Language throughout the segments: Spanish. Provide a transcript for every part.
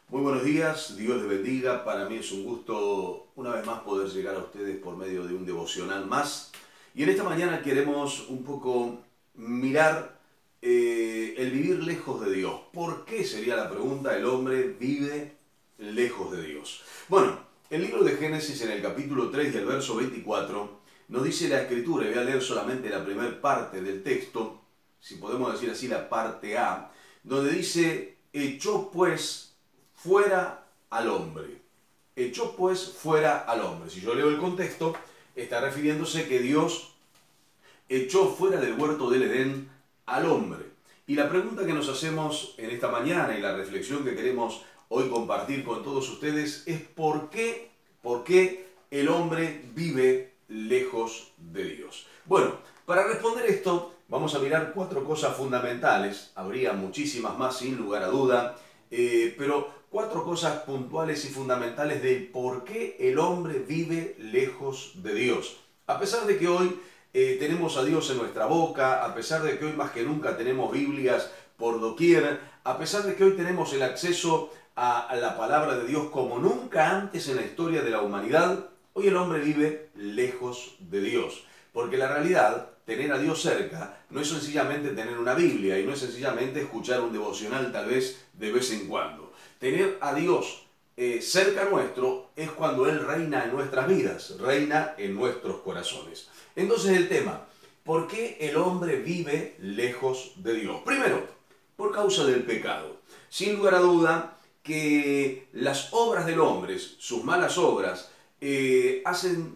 Muy buenos días, Dios les bendiga. Para mí es un gusto una vez más poder llegar a ustedes por medio de un devocional más. Y en esta mañana queremos un poco mirar el vivir lejos de Dios. ¿Por qué sería la pregunta? El hombre vive lejos de Dios. Bueno, el libro de Génesis en el capítulo 3 y el verso 24 nos dice la escritura, y voy a leer solamente la primera parte del texto, si podemos decir así la parte A, donde dice, echó pues fuera al hombre. Echó pues fuera al hombre. Si yo leo el contexto, está refiriéndose que Dios echó fuera del huerto del Edén al hombre. Y la pregunta que nos hacemos en esta mañana y la reflexión que queremos hoy compartir con todos ustedes es ¿por qué el hombre vive lejos de Dios? Bueno, para responder esto vamos a mirar cuatro cosas fundamentales. Habría muchísimas más sin lugar a duda, pero cuatro cosas puntuales y fundamentales de por qué el hombre vive lejos de Dios. A pesar de que hoy tenemos a Dios en nuestra boca, a pesar de que hoy más que nunca tenemos Biblias por doquier, a pesar de que hoy tenemos el acceso a la palabra de Dios como nunca antes en la historia de la humanidad, hoy el hombre vive lejos de Dios. Porque la realidad, tener a Dios cerca, no es sencillamente tener una Biblia y no es sencillamente escuchar un devocional tal vez de vez en cuando. Tener a Dios cerca nuestro es cuando Él reina en nuestras vidas, reina en nuestros corazones. Entonces el tema, ¿por qué el hombre vive lejos de Dios? Primero, por causa del pecado. Sin lugar a duda que las obras del hombre, sus malas obras, hacen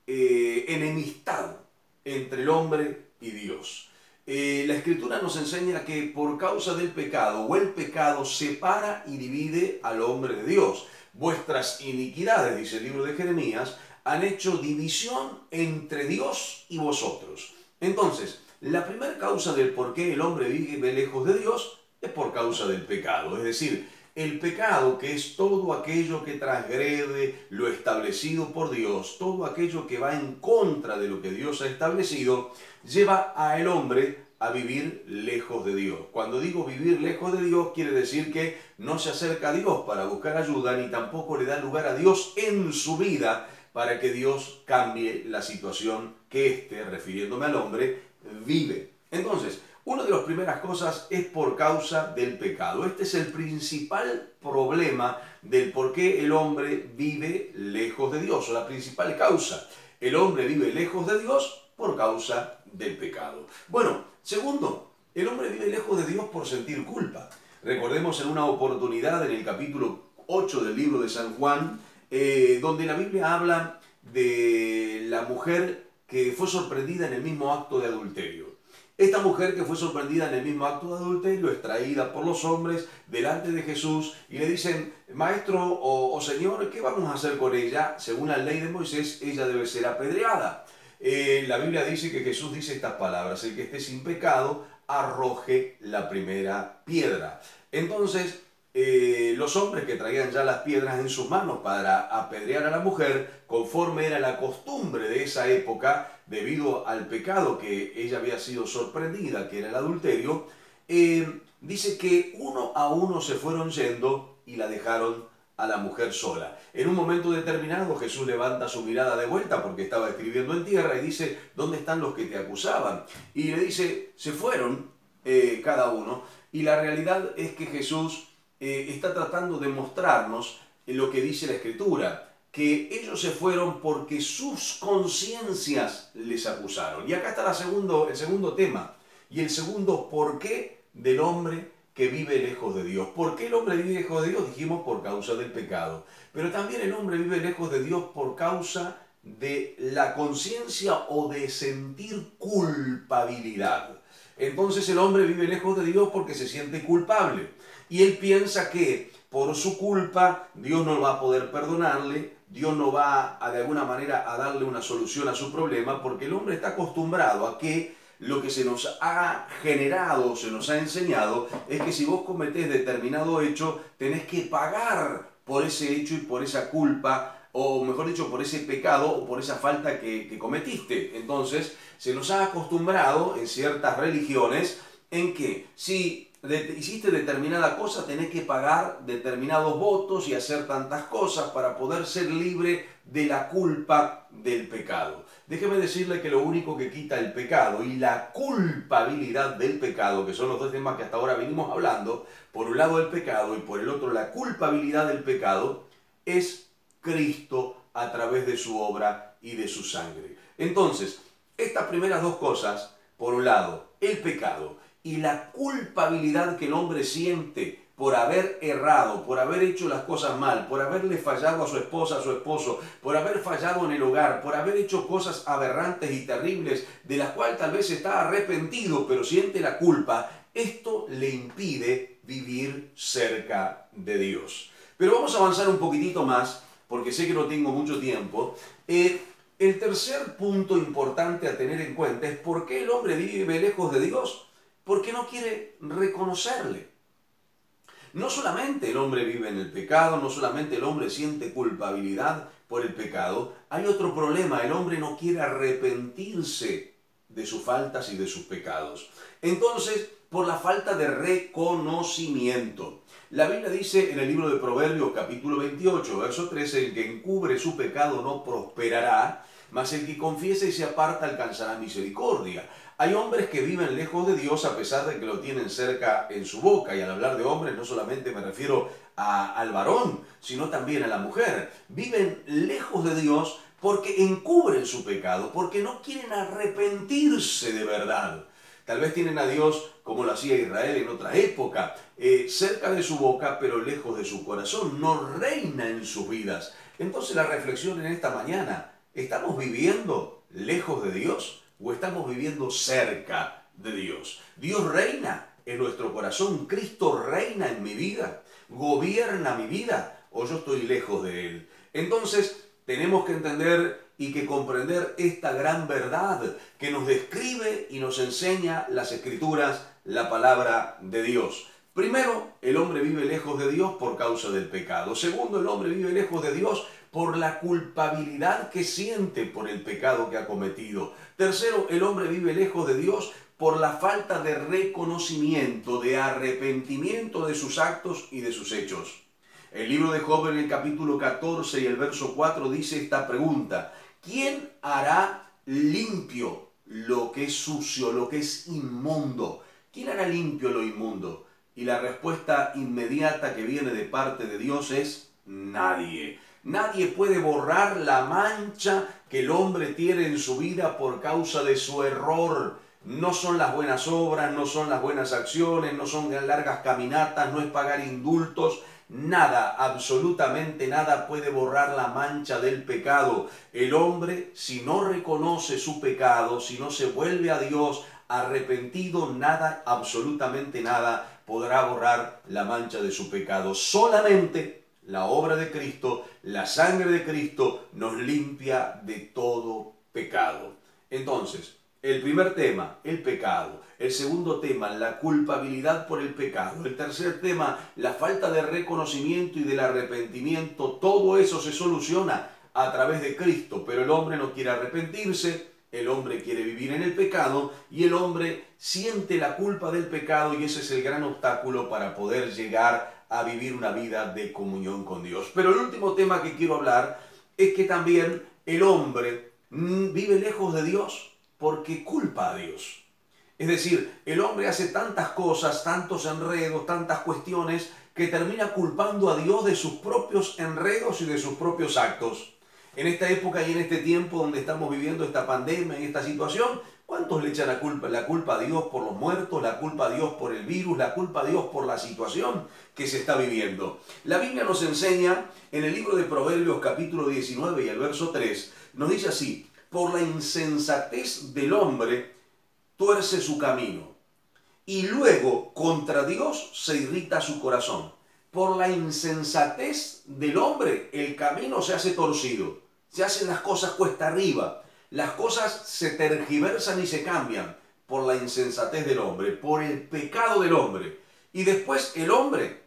enemistad entre el hombre y Dios. La Escritura nos enseña que por causa del pecado, o el pecado separa y divide al hombre de Dios. Vuestras iniquidades, dice el libro de Jeremías, han hecho división entre Dios y vosotros. Entonces, la primera causa del por qué el hombre vive lejos de Dios es por causa del pecado. Es decir, el pecado, que es todo aquello que transgrede lo establecido por Dios, todo aquello que va en contra de lo que Dios ha establecido, lleva al hombre a vivir lejos de Dios. Cuando digo vivir lejos de Dios, quiere decir que no se acerca a Dios para buscar ayuda, ni tampoco le da lugar a Dios en su vida para que Dios cambie la situación que éste, refiriéndome al hombre, vive. Entonces, una de las primeras cosas es por causa del pecado. Este es el principal problema del por qué el hombre vive lejos de Dios, o la principal causa. El hombre vive lejos de Dios por causa del pecado. Bueno, segundo, el hombre vive lejos de Dios por sentir culpa. Recordemos en una oportunidad en el capítulo 8 del libro de San Juan, donde la Biblia habla de la mujer que fue sorprendida en el mismo acto de adulterio. Esta mujer que fue sorprendida en el mismo acto de adulterio es traída por los hombres delante de Jesús y le dicen, maestro o señor, ¿qué vamos a hacer con ella? Según la ley de Moisés, ella debe ser apedreada. La Biblia dice que Jesús dice estas palabras, el que esté sin pecado, arroje la primera piedra. Entonces, los hombres que traían ya las piedras en sus manos para apedrear a la mujer, conforme era la costumbre de esa época, debido al pecado que ella había sido sorprendida, que era el adulterio, dice que uno a uno se fueron yendo y la dejaron a la mujer sola. En un momento determinado Jesús levanta su mirada de vuelta porque estaba escribiendo en tierra y dice, ¿dónde están los que te acusaban? Y le dice, se fueron cada uno. Y la realidad es que Jesús está tratando de mostrarnos lo que dice la Escritura, que ellos se fueron porque sus conciencias les acusaron. Y acá está el segundo tema, y el segundo por qué del hombre que vive lejos de Dios. ¿Por qué el hombre vive lejos de Dios? Dijimos por causa del pecado. Pero también el hombre vive lejos de Dios por causa de la conciencia o de sentir culpabilidad. Entonces el hombre vive lejos de Dios porque se siente culpable. Y él piensa que por su culpa Dios no va a poder perdonarle, Dios no va de alguna manera a darle una solución a su problema, porque el hombre está acostumbrado a que lo que se nos ha generado, se nos ha enseñado, es que si vos cometés determinado hecho, tenés que pagar por ese hecho y por esa culpa, o mejor dicho, por ese pecado o por esa falta que cometiste. Entonces, se nos ha acostumbrado en ciertas religiones en que si hiciste determinada cosa, tenés que pagar determinados votos y hacer tantas cosas para poder ser libre de la culpa del pecado. Déjeme decirle que lo único que quita el pecado y la culpabilidad del pecado, que son los dos temas que hasta ahora venimos hablando, por un lado el pecado y por el otro la culpabilidad del pecado, es Cristo a través de su obra y de su sangre. Entonces, estas primeras dos cosas, por un lado, el pecado y la culpabilidad que el hombre siente por haber errado, por haber hecho las cosas mal, por haberle fallado a su esposa, a su esposo, por haber fallado en el hogar, por haber hecho cosas aberrantes y terribles, de las cuales tal vez está arrepentido, pero siente la culpa, esto le impide vivir cerca de Dios. Pero vamos a avanzar un poquitito más, porque sé que no tengo mucho tiempo. El tercer punto importante a tener en cuenta es por qué el hombre vive lejos de Dios. Porque no quiere reconocerle. No solamente el hombre vive en el pecado, no solamente el hombre siente culpabilidad por el pecado, hay otro problema, el hombre no quiere arrepentirse de sus faltas y de sus pecados. Entonces, por la falta de reconocimiento. La Biblia dice en el libro de Proverbios capítulo 28, verso 13, el que encubre su pecado no prosperará, mas el que confiesa y se aparta alcanzará misericordia. Hay hombres que viven lejos de Dios a pesar de que lo tienen cerca en su boca. Y al hablar de hombres no solamente me refiero al varón, sino también a la mujer. Viven lejos de Dios porque encubren su pecado, porque no quieren arrepentirse de verdad. Tal vez tienen a Dios, como lo hacía Israel en otra época, cerca de su boca, pero lejos de su corazón. No reina en sus vidas. Entonces la reflexión en esta mañana, ¿estamos viviendo lejos de Dios o estamos viviendo cerca de Dios? Dios reina en nuestro corazón, Cristo reina en mi vida, gobierna mi vida, o yo estoy lejos de Él. Entonces tenemos que entender y que comprender esta gran verdad que nos describe y nos enseña las Escrituras, la palabra de Dios. Primero, el hombre vive lejos de Dios por causa del pecado. Segundo, el hombre vive lejos de Dios por la culpabilidad que siente por el pecado que ha cometido. Tercero, el hombre vive lejos de Dios por la falta de reconocimiento, de arrepentimiento de sus actos y de sus hechos. El libro de Job en el capítulo 14 y el verso 4 dice esta pregunta: ¿quién hará limpio lo que es sucio, lo que es inmundo? ¿Quién hará limpio lo inmundo? Y la respuesta inmediata que viene de parte de Dios es nadie. Nadie puede borrar la mancha que el hombre tiene en su vida por causa de su error. No son las buenas obras, no son las buenas acciones, no son largas caminatas, no es pagar indultos. Nada, absolutamente nada puede borrar la mancha del pecado. El hombre, si no reconoce su pecado, si no se vuelve a Dios arrepentido, nada, absolutamente nada, podrá borrar la mancha de su pecado. Solamente la obra de Cristo, la sangre de Cristo, nos limpia de todo pecado. Entonces, el primer tema, el pecado. El segundo tema, la culpabilidad por el pecado. El tercer tema, la falta de reconocimiento y del arrepentimiento. Todo eso se soluciona a través de Cristo, pero el hombre no quiere arrepentirse, el hombre quiere vivir en el pecado y el hombre siente la culpa del pecado, y ese es el gran obstáculo para poder llegar a vivir una vida de comunión con Dios. Pero el último tema que quiero hablar es que también el hombre vive lejos de Dios porque culpa a Dios. Es decir, el hombre hace tantas cosas, tantos enredos, tantas cuestiones, que termina culpando a Dios de sus propios enredos y de sus propios actos. En esta época y en este tiempo donde estamos viviendo esta pandemia y esta situación, ¿cuántos le echan la culpa a Dios por los muertos, la culpa a Dios por el virus, la culpa a Dios por la situación que se está viviendo? La Biblia nos enseña en el libro de Proverbios capítulo 19 y el verso 3, nos dice así: por la insensatez del hombre tuerce su camino, y luego contra Dios se irrita su corazón. Por la insensatez del hombre el camino se hace torcido, se hacen las cosas cuesta arriba, las cosas se tergiversan y se cambian por la insensatez del hombre, por el pecado del hombre. Y después el hombre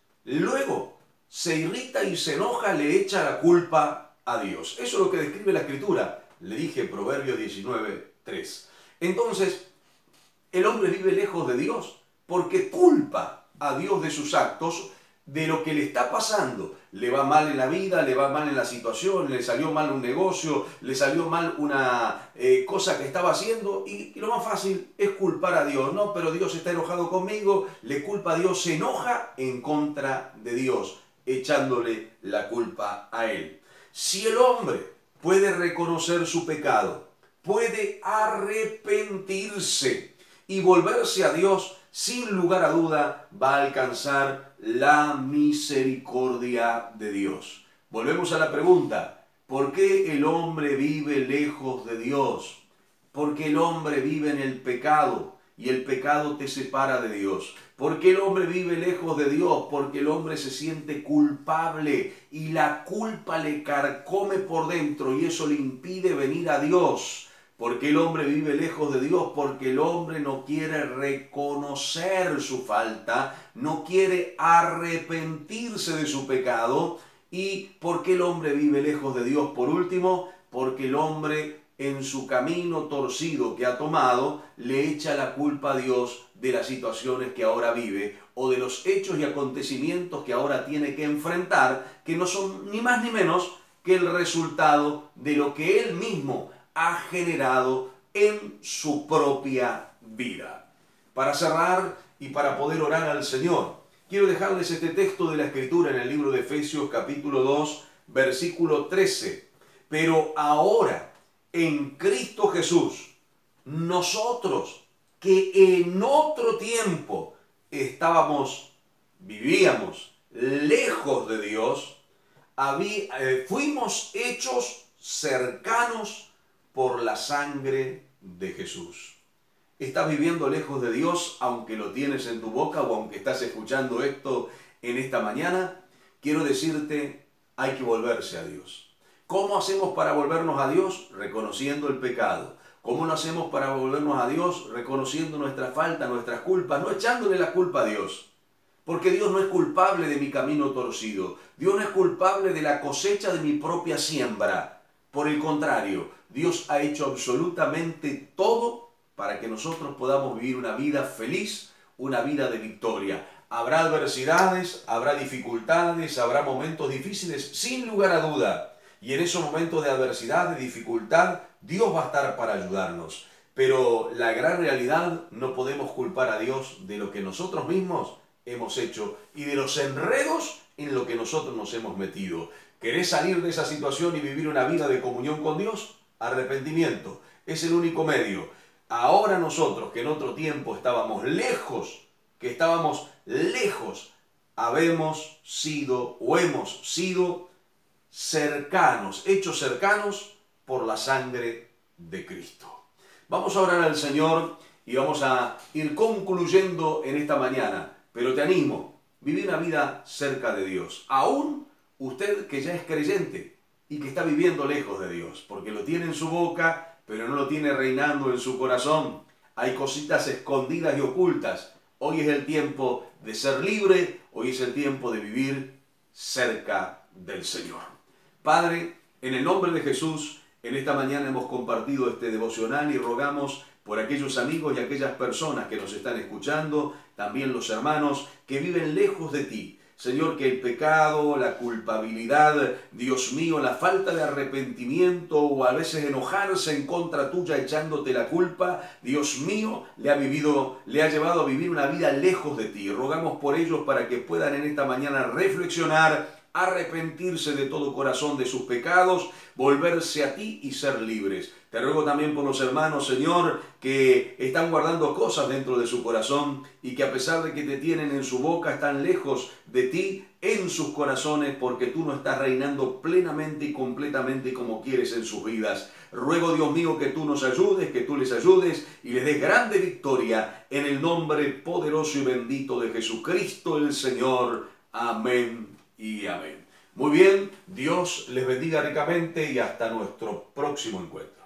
luego se irrita y se enoja, le echa la culpa a Dios. Eso es lo que describe la Escritura. Le dije Proverbios 19:3. Entonces, el hombre vive lejos de Dios porque culpa a Dios de sus actos, de lo que le está pasando. Le va mal en la vida, le va mal en la situación, le salió mal un negocio, le salió mal una cosa que estaba haciendo y lo más fácil es culpar a Dios. No, pero Dios está enojado conmigo, le culpa a Dios, se enoja en contra de Dios, echándole la culpa a Él. Si el hombre puede reconocer su pecado, puede arrepentirse y volverse a Dios, sin lugar a duda va a alcanzar la misericordia de Dios. Volvemos a la pregunta, ¿por qué el hombre vive lejos de Dios? Porque el hombre vive en el pecado y el pecado te separa de Dios. ¿Por qué el hombre vive lejos de Dios? Porque el hombre se siente culpable y la culpa le carcome por dentro y eso le impide venir a Dios. ¿Por qué el hombre vive lejos de Dios? Porque el hombre no quiere reconocer su falta, no quiere arrepentirse de su pecado. ¿Y por qué el hombre vive lejos de Dios? Por último, porque el hombre en su camino torcido que ha tomado le echa la culpa a Dios de las situaciones que ahora vive o de los hechos y acontecimientos que ahora tiene que enfrentar, que no son ni más ni menos que el resultado de lo que él mismo ha generado en su propia vida. Para cerrar y para poder orar al Señor, quiero dejarles este texto de la Escritura en el libro de Efesios capítulo 2, versículo 13. Pero ahora, en Cristo Jesús, nosotros que en otro tiempo vivíamos lejos de Dios, fuimos hechos cercanos por la sangre de Jesús. ¿Estás viviendo lejos de Dios aunque lo tienes en tu boca o aunque estás escuchando esto en esta mañana? Quiero decirte, hay que volverse a Dios. ¿Cómo hacemos para volvernos a Dios? Reconociendo el pecado. ¿Cómo lo hacemos para volvernos a Dios? Reconociendo nuestra falta, nuestras culpas, no echándole la culpa a Dios. Porque Dios no es culpable de mi camino torcido. Dios no es culpable de la cosecha de mi propia siembra. Por el contrario, Dios ha hecho absolutamente todo para que nosotros podamos vivir una vida feliz, una vida de victoria. Habrá adversidades, habrá dificultades, habrá momentos difíciles, sin lugar a duda. Y en esos momentos de adversidad, de dificultad, Dios va a estar para ayudarnos. Pero la gran realidad, no podemos culpar a Dios de lo que nosotros mismos hemos hecho y de los enredos en lo que nosotros nos hemos metido. ¿Querés salir de esa situación y vivir una vida de comunión con Dios? Arrepentimiento. Es el único medio. Ahora nosotros, que en otro tiempo estábamos lejos, habemos sido o hemos sido cercanos, hechos cercanos por la sangre de Cristo. Vamos a orar al Señor y vamos a ir concluyendo en esta mañana. Pero te animo, vive una vida cerca de Dios. Aún usted que ya es creyente y que está viviendo lejos de Dios, porque lo tiene en su boca, pero no lo tiene reinando en su corazón. Hay cositas escondidas y ocultas. Hoy es el tiempo de ser libre, hoy es el tiempo de vivir cerca del Señor. Padre, en el nombre de Jesús, en esta mañana hemos compartido este devocional y rogamos por aquellos amigos y aquellas personas que nos están escuchando, también los hermanos que viven lejos de ti. Señor, que el pecado, la culpabilidad, Dios mío, la falta de arrepentimiento o a veces enojarse en contra tuya echándote la culpa, Dios mío, le ha llevado a vivir una vida lejos de ti. Rogamos por ellos para que puedan en esta mañana reflexionar, arrepentirse de todo corazón de sus pecados, volverse a ti y ser libres. Te ruego también por los hermanos, Señor, que están guardando cosas dentro de su corazón y que a pesar de que te tienen en su boca, están lejos de ti en sus corazones porque tú no estás reinando plenamente y completamente como quieres en sus vidas. Ruego, Dios mío, que tú nos ayudes, que tú les ayudes y les des grande victoria en el nombre poderoso y bendito de Jesucristo el Señor. Amén y amén. Muy bien, Dios les bendiga ricamente y hasta nuestro próximo encuentro.